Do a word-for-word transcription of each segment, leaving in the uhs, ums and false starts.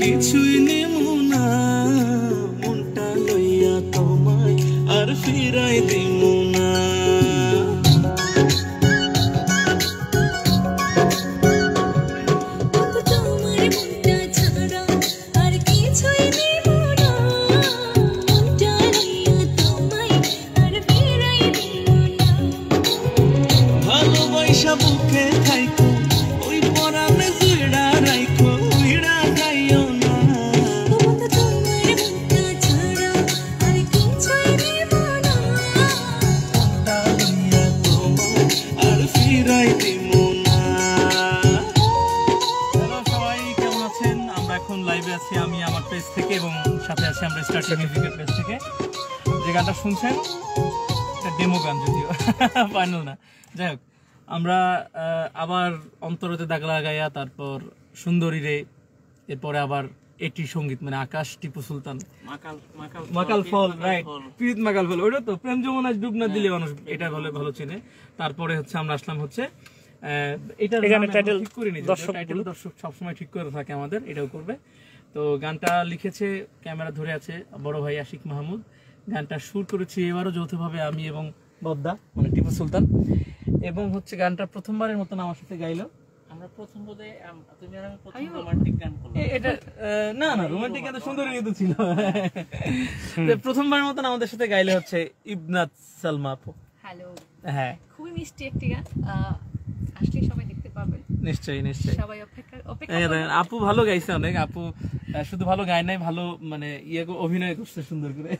কিছুই নেমু না মনটা লইয়া তোমায় আর ফিরাই দিমু না বুকে থাইকো ওই পরানে জুড়া রাইখো উইড়া যাইও না তোমার মুখটা ছাড়া আর কিছুই নেব না মনটা লইয়া তোমায় আর ফিরাই দিমু না। হ্যালো সবাই কেমন আছেন? আমরা এখন লাইভে আছি আমি আমার পেজ থেকে এবং সাথে আছি আমরা স্টার মিউজিকের পেজ থেকে। যে গানটা শুনছেন এটা ডেমো গান, যদিও ফাইনাল না। যাই হোক, আমরা আবার অন্তরতে দাগ লাগাইয়া, তারপর সুন্দরী রে, এরপরে আবার এটি সঙ্গীত মানে আকাশ টিপু সুলতান মাকাল ফল, রাইট, প্রীত মাকাল ফল, ওইটা তো প্রেম যমুনা ডুব না দিলে মানুষ এটা ভালো ভালো চেনে। তারপরে হচ্ছে আমরা আসলাম হচ্ছে এটা টাইটেল ঠিক করিনি, টাইটেল দর্শক সবসময় ঠিক করে থাকে আমাদের, এটাও করবে। তো গানটা লিখেছে, ক্যামেরা ধরে আছে বড় ভাই আকashmahmud। গানটা সুর করেছি এবারও যৌথভাবে আমি এবং বদ্দা মানে টিপু সুলতান। এবং হচ্ছে গানটা প্রথমবারের মতন আমার সাথে গাইলো। আমরা প্রথম বোধহয় তুমি আর আমি প্রথম রোমান্টিক গান করলাম। এটা না না রোমান্টিক গান তো সুন্দরী তো ছিল। প্রথমবারের মতন আমাদের সাথে গাইলে হচ্ছে ইবনাত সালমা আপু। হ্যালো, হ্যাঁ, খুবই মিষ্টি একটি গান, আসলে সবাই দেখতে পাবেন। নিশ্চয়ই নিশ্চয়ই, সবাই অপেক্ষা অপেক্ষা। আপু ভালো গাইছে অনেক, আপু শুধু ভালো গায় নাই, ভালো মানে ইয়ে অভিনয় করছে সুন্দর করে।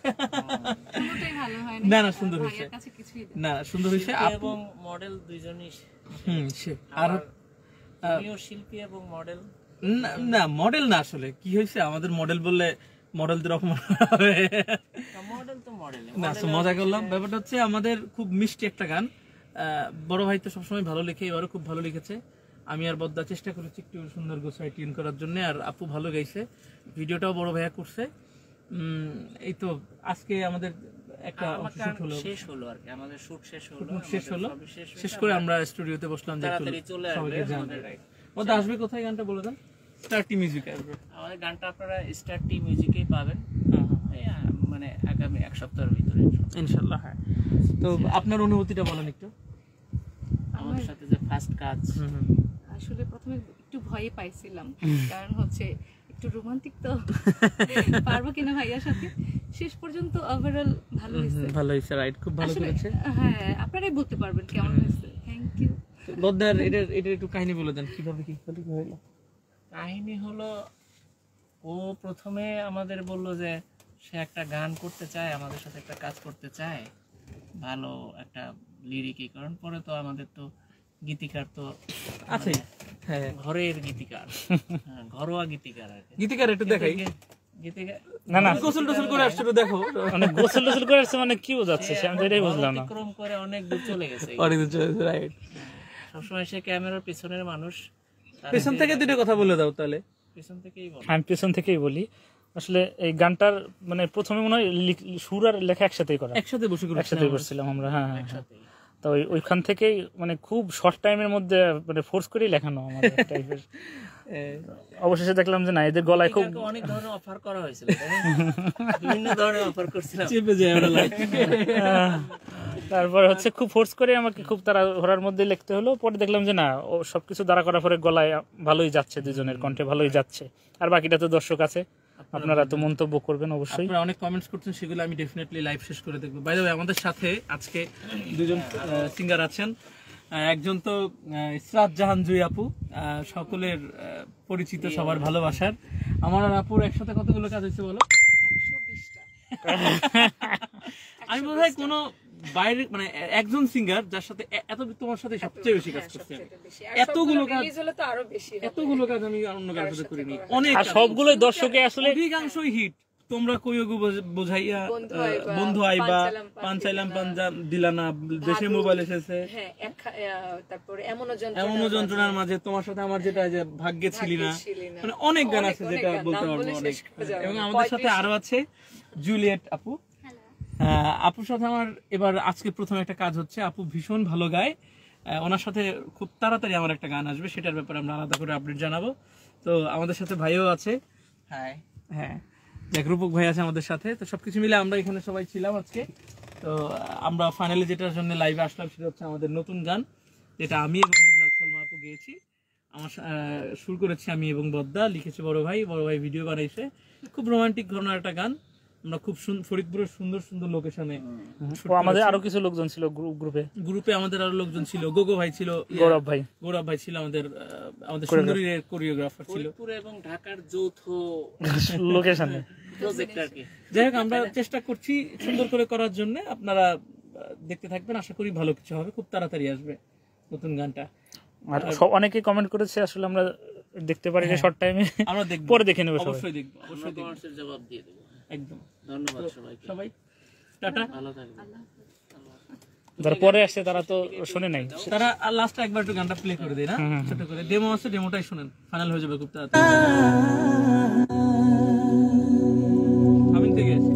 না না সুন্দর হয়েছে, না সুন্দর হয়েছে। এবং মডেল দুইজনই, হুম সে আর শিল্পী এবং মডেল না, মডেল না, আসলে কি হয়েছে আমাদের মডেল বললে মডেলদের অপমান হবে, মডেল তো মডেল না, মজা করলাম। ব্যাপারটা হচ্ছে আমাদের খুব মিষ্টি একটা গান। বড় ভাই তো সবসময় ভালো লেখে, এবারও খুব ভালো লিখেছে। আমি আর বদ্দা চেষ্টা করেছি একটু সুন্দর গোছায় টিউন করার জন্য, আর আপু ভালো গাইছে, ভিডিওটাও বড় ভাইয়া করছে। এই তো আজকে আমাদের একটা শুট হলো, শেষ হলো আর কি, আমাদের শুট শেষ হলো, শেষ হলো শেষ করে আমরা স্টুডিওতে বসলাম যে তাড়াতাড়ি চলে আসবে। বদ্দা আসবে কোথায় গানটা বলে দেন? স্টার টি মিউজিকে আসবে আমাদের গানটা, আপনারা স্টার টি মিউজিকেই পাবেন মানে আগামী এক সপ্তাহের ভিতরে ইনশাআল্লাহ। হ্যাঁ, তো আপনার অনুভূতিটা বলেন একটু। আমাদের সাথে যে ফার্স্ট কাজ, আসলে প্রথমে একটু ভয় পাইছিলাম, কারণ হচ্ছে একটু রোমান্টিক তো পারবো কিনা ভাইয়ার সাথে। শেষ পর্যন্ত ওভারঅল ভালো হয়েছে, ভালো হয়েছে, রাইট, খুব ভালো করেছে। হ্যাঁ, আপনারাই বলতে পারবেন কেমন হয়েছে। Thank you. বদ্দার এটা এটা একটু কাহিনী বলে দেন, কিভাবে কি হলো? কাহিনী হলো, ও প্রথমে আমাদের বললো যে সে একটা গান করতে চায়, আমাদের সাথে একটা কাজ করতে চায়, ভালো একটা লিরিক। কারণ পরে তো আমাদের তো গীতিকার তো আছে, হ্যাঁ, ঘরের গীতিকার, ঘরোয়া গীতিকার আর কি। গীতিকার একটু দেখাই, গীতিকার না না গোসল টোসল করে আসছে, তো দেখো মানে গোসল টোসল করে আসছে মানে কি বোঝাচ্ছে সে, আমি এটাই বুঝলাম না। অতিক্রম করে অনেক দূর চলে গেছে, অনেক দূর চলে গেছে, রাইট। সবসময় সে ক্যামেরার পিছনের মানুষ। পেছন থেকে দুটো কথা বলে দাও তাহলে। পেছন থেকেই বল। আমি পেছন থেকেই বলি। আসলে এই গানটার মানে প্রথমে মনে হয় সুর আর লেখা একসাথেই করা, একসাথে বসে করে একসাথে করছিলাম আমরা। হ্যাঁ হ্যাঁ, তো ওইখান থেকেই মানে খুব শর্ট টাইমের মধ্যে মানে ফোর্স করেই লেখানো আমাদের টাইপের। অবশেষে দেখলাম যে না, এদের গলায় খুব অনেক ধরনের অফার করা হয়েছিল, বিভিন্ন ধরনের অফার করছিলাম, চেপে যায় ওটা লাইক। তারপর হচ্ছে খুব ফোর্স করে আমাকে খুব তারা ঘোরার মধ্যে লিখতে হলো। পরে দেখলাম যে না, ও সবকিছু দাঁড়া করার পরে গলায় ভালোই যাচ্ছে, দুজনের কণ্ঠে ভালোই যাচ্ছে। আর বাকিটা তো দর্শক আছে, আপনারা তো মন্তব্য করবেন অবশ্যই। আপনারা অনেক কমেন্টস করছেন, সেগুলো আমি ডেফিনেটলি লাইভ শেষ করে দেখব। বাই দ্য ওয়ে, আমাদের সাথে আজকে দুজন সিঙ্গার আছেন। একজন তো ইসরাত জাহান জুই আপু, সকলের পরিচিত, সবার ভালোবাসার। আমার আর আপুর একসাথে কতগুলো কাজ হয়েছে বলো? একশো বিশটা। আমি বোধহয় কোনো বাইরে মানে একজন সিঙ্গার যার সাথে এত, তোমার সাথে সবচেয়ে বেশি কাজ করছে, এতগুলো কাজ হলে তো আরো বেশি, এতগুলো কাজ আমি অন্য কারোর সাথে করিনি। অনেক, আর সবগুলোই দর্শকে আসলে অধিকাংশই হিট। তোমরা কইগু বোঝাইয়া, বন্ধু আইবা, পাঞ্চাইলাম পাঞ্জাব দিলা না, দেশে মোবাইল এসেছে, তারপরে এমন যন্ত্রণার মাঝে তোমার সাথে আমার যেটা যে ভাগ্যে ছিলি না, মানে অনেক গান আছে যেটা বলতে পারবো অনেক। এবং আমাদের সাথে আরো আছে জুলিয়েট আপু। আপুর সাথে আমার এবার আজকে প্রথম একটা কাজ হচ্ছে। আপু ভীষণ ভালো গায়, ওনার সাথে খুব তাড়াতাড়ি আমার একটা গান আসবে, সেটার ব্যাপারে আমরা আলাদা করে আপডেট জানাবো। তো আমাদের সাথে ভাইও আছে, হাই হ্যাঁ যাক রূপক ভাই আছে আমাদের সাথে। তো সবকিছু মিলে আমরা এখানে সবাই ছিলাম আজকে। তো আমরা ফাইনালি যেটার জন্য লাইভে আসলাম সেটা হচ্ছে আমাদের নতুন গান, যেটা আমি এবং ইবনাত সালমা আপু গেয়েছি। আমার শুরু করেছি আমি এবং বদ্দা, লিখেছে বড় ভাই, বড় ভাই ভিডিও বানাইছে। খুব রোমান্টিক ঘটনার একটা গান। আমরা খুব ফরিদপুরের সুন্দর সুন্দর লোকেশনে, আমাদের আরো কিছু লোকজন ছিল গ্রুপে গ্রুপে আমাদের আরো লোকজন ছিল, গোগো ভাই ছিল, গৌরব ভাই গৌরব ভাই ছিল, আমাদের আমাদের সুন্দরীর কোরিওগ্রাফার ছিল, ফরিদপুর এবং ঢাকার যৌথ লোকেশনে প্রজেক্ট আর কি। যাই হোক আমরা চেষ্টা করছি সুন্দর করে করার জন্য। আপনারা দেখতে থাকবেন, আশা করি ভালো কিছু হবে, খুব তাড়াতাড়ি আসবে নতুন গানটা। আর অনেকে কমেন্ট করেছে, আসলে আমরা দেখতে পারি যে শর্ট টাইমে, আমরা দেখব, পরে দেখে নেব, অবশ্যই দেখব, অবশ্যই কমেন্টসের জবাব দিয়ে দেব একদম। ধন্যবাদ সবাইকে, সবাই টাটা, ভালো থাকবেন। যারা পরে আসছে তারা তো শুনে নাই, তারা লাস্টে একবার একটু গানটা প্লে করে দেয় না, ছোট করে ডেমো আছে, ডেমোটাই শুনেন, ফাইনাল হয়ে যাবে খুব তাড়াতাড়ি। আমি থেকে আছি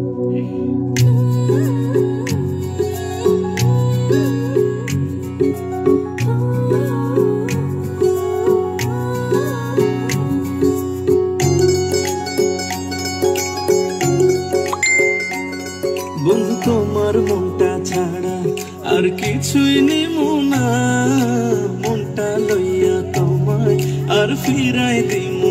বন্ধু, তোমার মনটা ছাড়া আর কিছুই নিমু না, মনটা লইয়া তোমায় আর ফিরাই দিমু